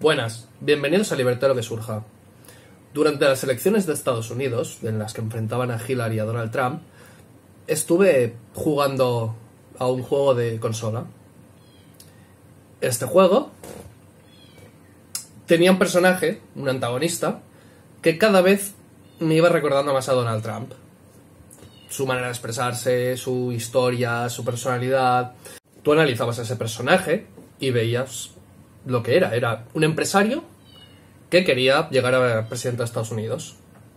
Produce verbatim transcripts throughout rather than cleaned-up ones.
Buenas, bienvenidos a Libertad lo que surja. Durante las elecciones de Estados Unidos, en las que enfrentaban a Hillary y a Donald Trump, estuve jugando a un juego de consola. Este juego tenía un personaje, un antagonista, que cada vez me iba recordando más a Donald Trump. Su manera de expresarse, su historia, su personalidad. Tú analizabas a ese personaje y veías lo que era. Era un empresario que quería llegar a presidente de Estados Unidos.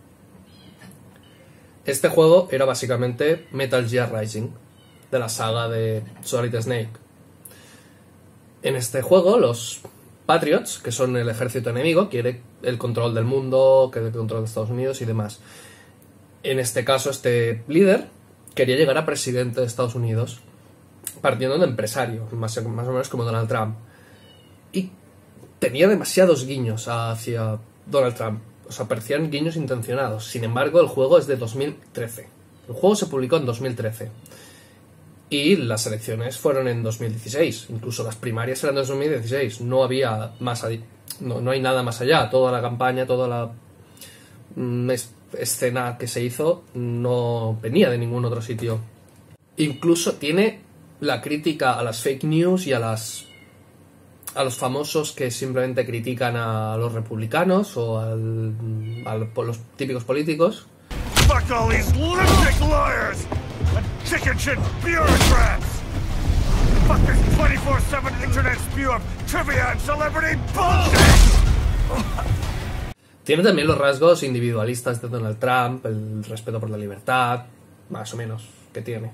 Este juego era básicamente Metal Gear Rising, de la saga de Solid Snake. En este juego, los Patriots, que son el ejército enemigo, quiere el control del mundo, quiere el control de Estados Unidos y demás. En este caso, este líder quería llegar a presidente de Estados Unidos partiendo de empresario, más, más o menos como Donald Trump. Y tenía demasiados guiños hacia Donald Trump. O sea, parecían guiños intencionados. Sin embargo, el juego es de dos mil trece. El juego se publicó en dos mil trece. Y las elecciones fueron en dos mil dieciséis. Incluso las primarias eran en dos mil dieciséis. No había más... No, no hay nada más allá. Toda la campaña, toda la mm, es, escena que se hizo no venía de ningún otro sitio. Incluso tiene la crítica a las fake news y a las... a los famosos que simplemente critican a los republicanos o al, a los típicos políticos. Fuck all these lunatic lawyers and chicken shit bureaucrats. Fuck this twenty-four seven internet spew of trivia and celebrity bullshit. Tiene también los rasgos individualistas de Donald Trump, el respeto por la libertad, más o menos, que tiene.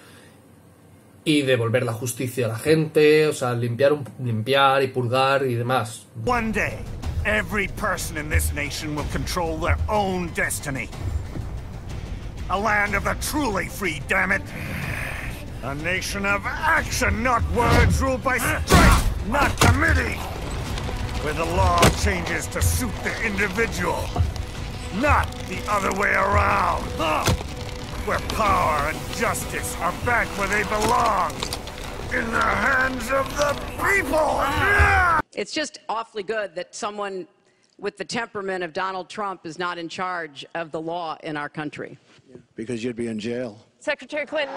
Y devolver la justicia a la gente, o sea, limpiar, un, limpiar y purgar y demás. One day, every person in this nation will control their own destiny. A land of the truly free, damn it. A nation of action, not words, ruled by strength, not committee. Where the law changes to suit the individual, not the other way around. Where power and justice are back where they belong, in the hands of the people. It's just awfully good that someone with the temperament of Donald Trump is not in charge of the law in our country. Because you'd be in jail. Secretary Clinton.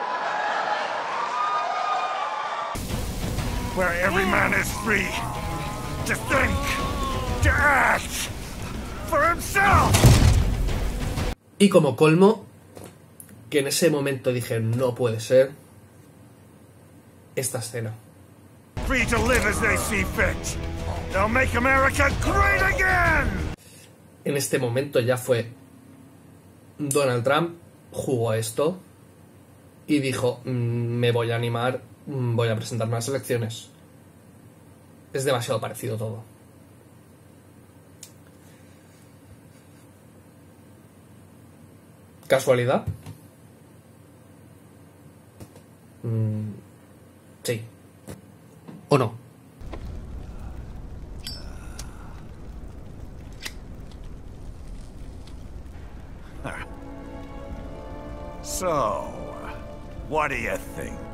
Where every man is free to think, to act for himself. Y como colmo, que en ese momento dije, no puede ser, esta escena. Free to live as they see fit. They'll make America great again. En este momento ya fue Donald Trump, jugó a esto y dijo, me voy a animar, voy a presentarme a las elecciones. Es demasiado parecido todo. ¿Casualidad? Mm, sí. ¿O no? So, what do you think?